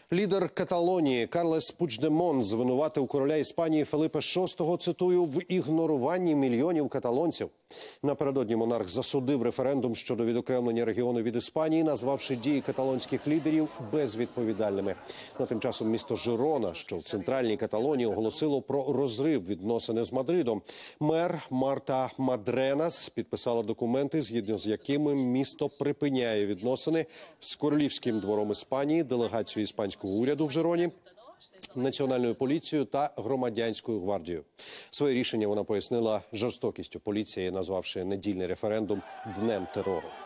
Лідер Каталонії Карлес Пучдемон звинуватив короля Іспанії Феліпе VI, цитую, в ігноруванні мільйонів каталонців. Напередодні монарх засудив референдум щодо відокремлення регіону від Іспанії, назвавши дії каталонських лідерів безвідповідальними. Тим часом місто Жирона, що в центральній Каталонії, оголосило про розрив відносини з Мадридом. Мер Марта Мадренас підписала документи, згідно з якими місто припиняє відносини з королівським двором Іспанії, делегацією іспанського уряду в Жироні, Національною поліцією та громадянською гвардією. Своє рішення вона пояснила жорстокістю поліції, назвавши недільний референдум «днем терору».